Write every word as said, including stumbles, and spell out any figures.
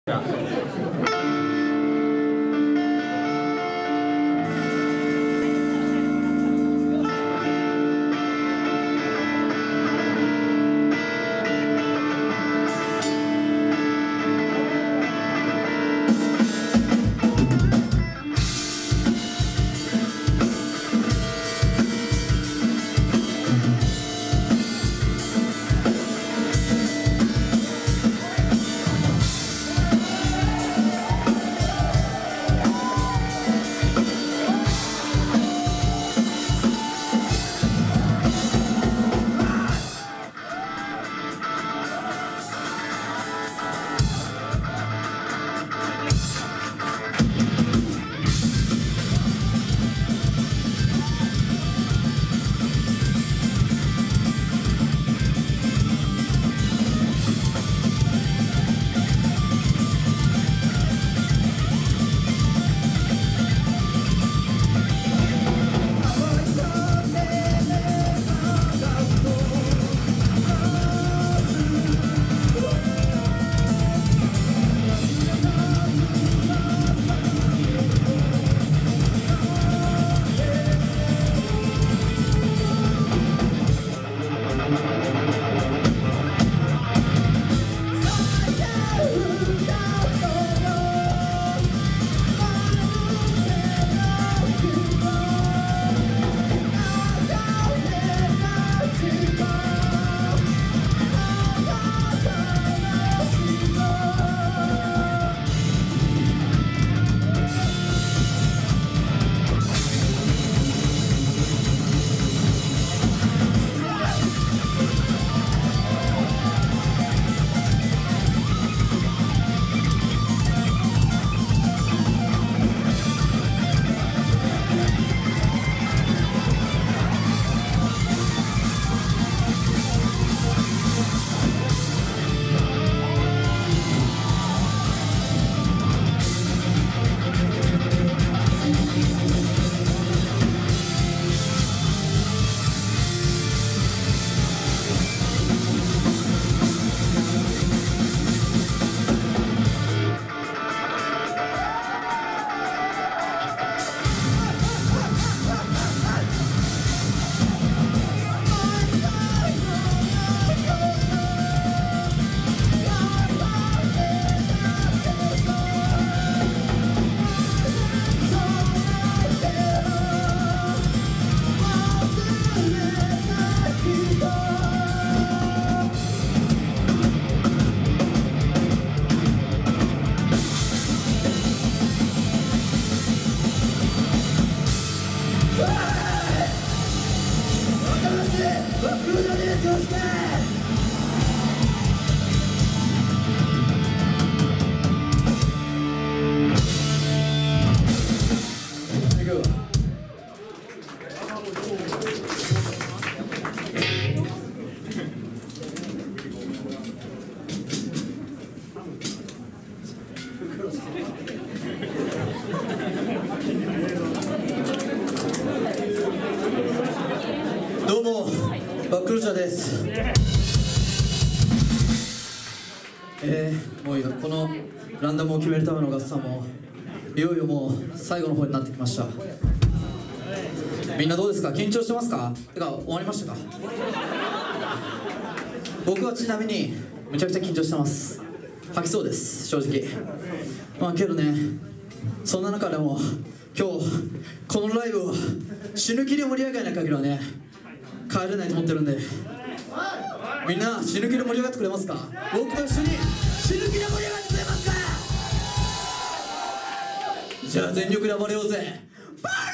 どうもバックルーチャーです。えー、もういいよ、このランダムを決めるための合算もいよいよもう最後の方になってきました。みんなどうですか？緊張してますか？てか終わりましたか？僕はちなみにむちゃくちゃ緊張してます。吐きそうです正直。まあけどね、そんな中でも今日このライブを死ぬ気で盛り上げない限りはね帰れないと思ってるんで、みんな死ぬ気で盛り上がってくれますか？僕と一緒に死ぬ気で盛り上がってくれますか？じゃあ全力で暴れようぜ。バイ